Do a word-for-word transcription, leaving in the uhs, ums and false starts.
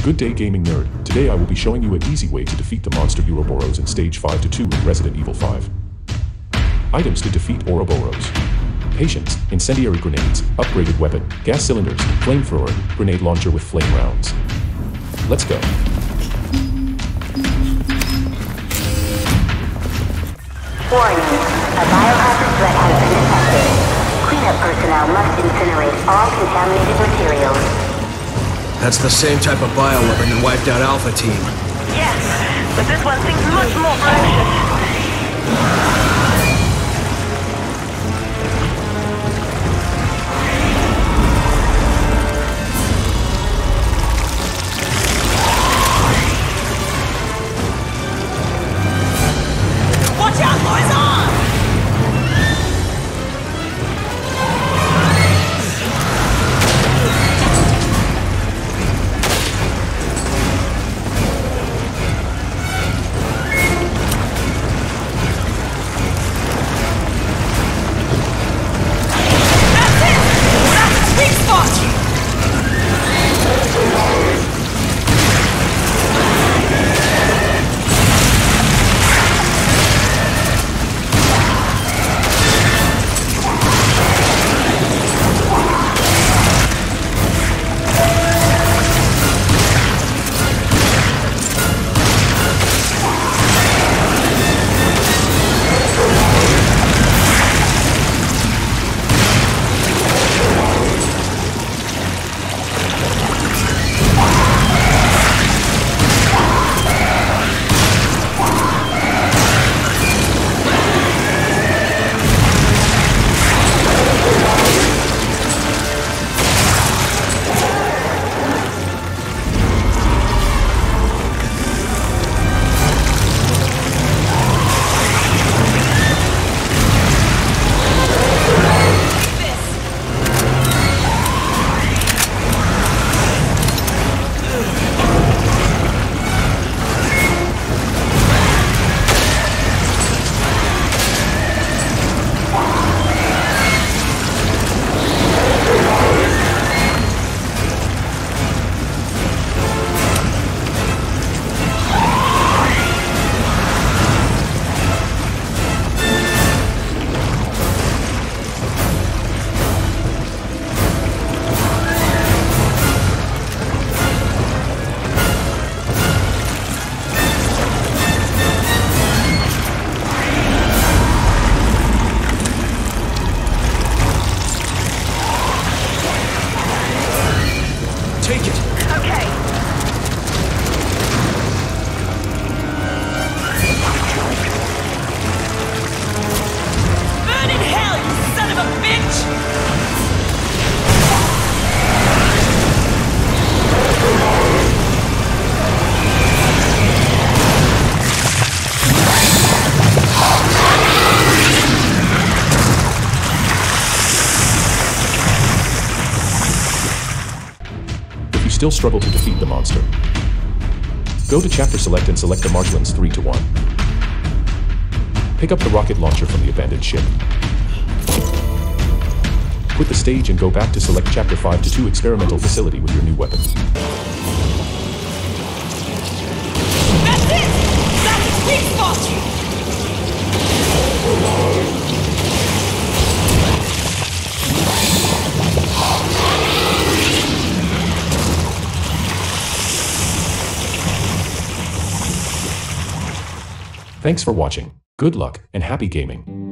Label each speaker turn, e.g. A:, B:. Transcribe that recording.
A: Good day, gaming nerd. Today I will be showing you an easy way to defeat the monster Uroboros in stage five to two in Resident Evil five. Items to defeat Uroboros: patience, incendiary grenades, upgraded weapon, gas cylinders, flamethrower, grenade launcher with flame rounds. Let's go.
B: Warning, a biohazard threat has been detected. Cleanup personnel must incinerate all contaminated materials.
C: That's the same type of bioweapon that wiped out Alpha Team.
D: Yes, but this one seems much more ferocious.
A: Still struggle to defeat the monster? Go to chapter select and select the marshlands three to one. Pick up the rocket launcher from the abandoned ship. Quit the stage and go back to select chapter five to two experimental facility with your new weapon.
D: That's it! That's the sweet spot!
A: Thanks for watching. Good luck and happy gaming.